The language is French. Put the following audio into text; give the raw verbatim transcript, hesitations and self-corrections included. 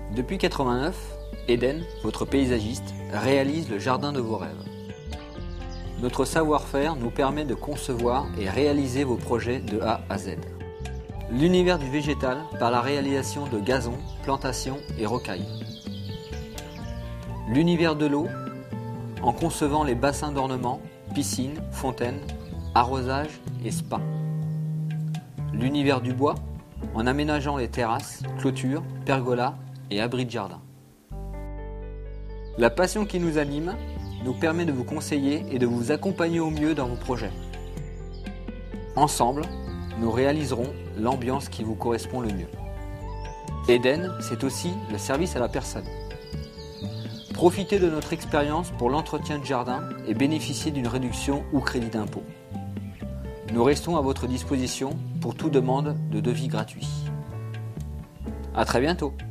Depuis quatre-vingt-neuf, Eden, votre paysagiste, réalise le jardin de vos rêves. Notre savoir-faire nous permet de concevoir et réaliser vos projets de A à Z. L'univers du végétal par la réalisation de gazons, plantations et rocailles. L'univers de l'eau en concevant les bassins d'ornement, piscines, fontaines, arrosage et spa. L'univers du bois en aménageant les terrasses, clôtures, pergolas et abris de jardin. La passion qui nous anime nous permet de vous conseiller et de vous accompagner au mieux dans vos projets. Ensemble, nous réaliserons l'ambiance qui vous correspond le mieux. Eden, c'est aussi le service à la personne. Profitez de notre expérience pour l'entretien de jardin et bénéficiez d'une réduction ou crédit d'impôt. Nous restons à votre disposition pour toute demande de devis gratuit. À très bientôt.